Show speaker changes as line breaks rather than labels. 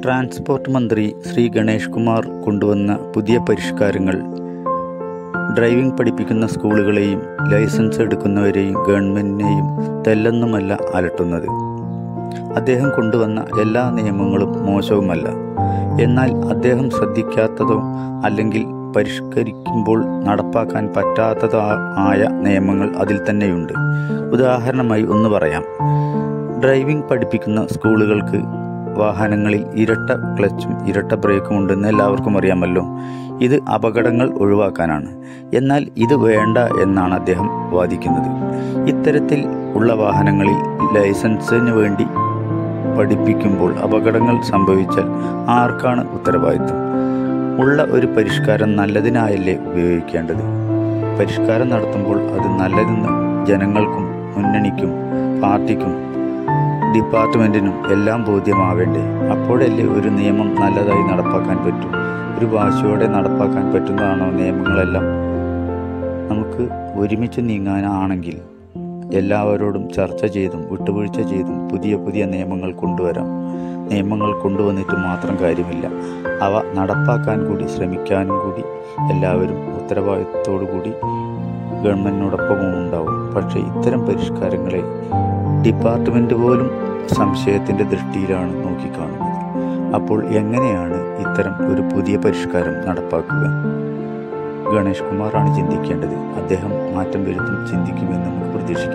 Transport മന്ത്രി ശ്രീ ഗണേഷ് കുമാർ കൊണ്ടുവന്ന പുതിയ പരിഷ്കാരങ്ങൾ ഡ്രൈവിംഗ് പഠിപ്പിക്കുന്ന സ്കൂളുകളെയും ലൈസൻസ് എടുക്കുന്നവരെയും ഗവൺമെൻറ്റിനെയും തെല്ലൊന്നുമല്ല അലട്ടുന്നത്. അദ്ദേഹം കൊണ്ടുവന്ന എല്ലാ നിയമങ്ങളും മോശവുമല്ല. എന്നാൽ അദ്ദേഹം ശ്രദ്ധിക്കാത്തതോ അല്ലെങ്കിൽ പരിഷ്കരിക്കുമ്പോൾ നടപ്പാക്കാൻ പറ്റാത്തതോ ആയ നിയമങ്ങൾ അതിൽ തന്നെയുണ്ട്. ഉദാഹരണമായി ഒന്ന് പറയാം. ഡ്രൈവിംഗ് പഠിപ്പിക്കുന്ന സ്കൂളുകൾക്ക് വാഹനങ്ങളിൽ ഇരട്ട ക്ലച്ചും ഇരട്ട ബ്രേക്കും ഉണ്ടെന്ന് എല്ലാവർക്കും അറിയാമല്ലോ. ഇത് അപകടങ്ങൾ ഒഴിവാക്കാനാണ്. എന്നാൽ ഇത് വേണ്ട എന്നാണ് അദ്ദേഹം വാദിക്കുന്നത്. ഇത്തരത്തിൽ ഉള്ള വാഹനങ്ങളിൽ ലൈസൻസിന് വേണ്ടി പഠിപ്പിക്കുമ്പോൾ അപകടങ്ങൾ സംഭവിച്ചാൽ ആർക്കാണ് ഉത്തരവാദിത്വം? ഉള്ള ഒരു പരിഷ്കാരം നല്ലതിനായല്ലേ ഉപയോഗിക്കേണ്ടത്? പരിഷ്കാരം നടത്തുമ്പോൾ അത് നല്ലതെന്ന് ജനങ്ങൾക്കും മുന്നണിക്കും പാർട്ടിക്കും ഡിപ്പാർട്ട്മെൻറ്റിനും എല്ലാം ബോധ്യമാവേണ്ടേ? അപ്പോഴല്ലേ ഒരു നിയമം നല്ലതായി നടപ്പാക്കാൻ പറ്റൂ. ഒരു വാശിയോടെ നടപ്പാക്കാൻ പറ്റുന്നതാണോ നിയമങ്ങളെല്ലാം? നമുക്ക് ഒരുമിച്ച് നീങ്ങാനാണെങ്കിൽ എല്ലാവരോടും ചർച്ച ചെയ്തും വിട്ടുവീഴ്ച ചെയ്തും പുതിയ പുതിയ നിയമങ്ങൾ കൊണ്ടുവരാം. നിയമങ്ങൾ കൊണ്ടുവന്നിട്ട് മാത്രം കാര്യമില്ല, അവ നടപ്പാക്കാൻ കൂടി ശ്രമിക്കാനും കൂടി എല്ലാവരും ഉത്തരവാദിത്തത്തോടു കൂടി ഗവൺമെൻറ്റിനോടൊപ്പവും ഉണ്ടാവും. പക്ഷേ ഇത്തരം പരിഷ്കാരങ്ങളെ ഡിപ്പാർട്ട്മെൻറ്റ് പോലും സംശയത്തിൻ്റെ ദൃഷ്ടിയിലാണ് നോക്കിക്കാണുന്നത്. അപ്പോൾ എങ്ങനെയാണ് ഇത്തരം ഒരു പുതിയ പരിഷ്കാരം നടപ്പാക്കുക? ഗണേഷ് കുമാറാണ് ചിന്തിക്കേണ്ടത്. അദ്ദേഹം മാറ്റം വരുത്തും ചിന്തിക്കുമെന്ന് നമുക്ക് പ്രതീക്ഷിക്കാം.